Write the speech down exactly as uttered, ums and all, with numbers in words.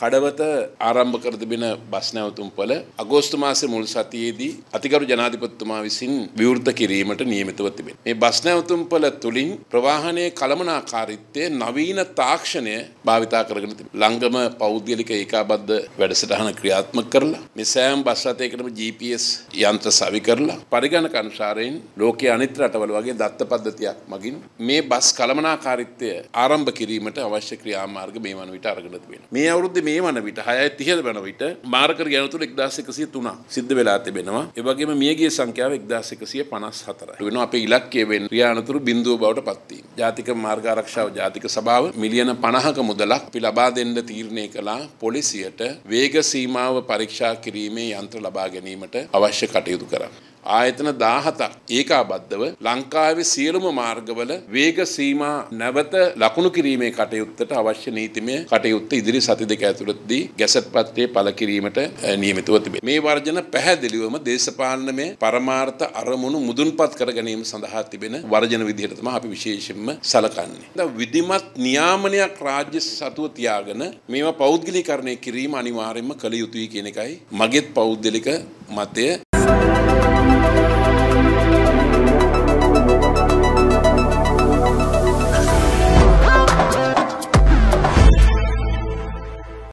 කඩවත ආරම්භ කර තිබෙන බස් නැවතුම්පොළ අගෝස්තු මාසයේ මුල් සතියේදී අතිගරු ජනාධිපතිතුමා විසින් විවෘත කිරීමට නියමිතව තිබෙනවා. මේ බස් නැවතුම්පොළ තුලින් ප්‍රවාහනයේ කළමනාකාරීත්වයේ නවීන තාක්ෂණය භාවිතා කරගෙන තිබෙනවා. ලංගම පෞද්ගලික ඒකාබද්ධ වැඩසටහන ක්‍රියාත්මක කරලා මේ සෑම බස් රථයකටම ජී පී එස් යන්ත්‍ර සවි කරලා පරිගණක අනුසාරයෙන් ලෝකයේ අනිත් රටවල වගේ දත්ත පද්ධතියක් මගින් මේ බස් කළමනාකාරීත්වය ආරම්භ කිරීමට අවශ්‍ය ක්‍රියාමාර්ග මේ වන විට අරගෙන තිබෙනවා. මේ අවුරුද්දේ මේ වන විට හයයි තිහ වන විට මාර්කර් ගණතුරු එක්දාස් එකසිය තුනක් සිද්ධ වෙලා තිබෙනවා. ඒ වගේම මියගිය සංඛ්‍යාව එක්දාස් එකසිය පනස් හතරයි. වෙනවා අපේ ඉලක්කය වෙන ක්‍රියානතුරු බිඳුව බවට පත් වීම. ජාතික මාර්ග ආරක්ෂාව ජාතික සභාව මිලියන පනහක මුදලක් අපි ලබා දෙන්න තීරණය කළා පොලිසියට වේග සීමාව පරීක්ෂා කිරීමේ යන්ත්‍ර ලබා ගැනීමට අවශ්‍ය කටයුතු කරා. ආයතන දාහතක් ඒකාබද්ධව ලංකාවේ සියලුම මාර්ගවල වේග සීමා නැවත ලකුණු කිරීමේ කටයුත්තට අවශ්‍ය නීතිමය කටයුත්ත ඉදිරි සති දෙක ඇතුළතදී ගැසට් පත්‍රයේ පළ කිරීමට නියමිතව තිබේ. මේ වර්ජන පැහැදිලිවම දේශපාලනමය පරමාර්ථ අරමුණු මුදුන්පත් කර ගැනීම සඳහා තිබෙන වර්ජන විදිහට තමයි අපි විශේෂයෙන්ම සලකන්නේ. දැන් විධිමත් නියාමනයක් රාජ්‍ය සතුව තියාගෙන මේවා පෞද්ගලීකරණය කිරීම අනිවාර්යයෙන්ම කළ යුතුයි කියන එකයි මගේත් පෞද්ගලික මතය.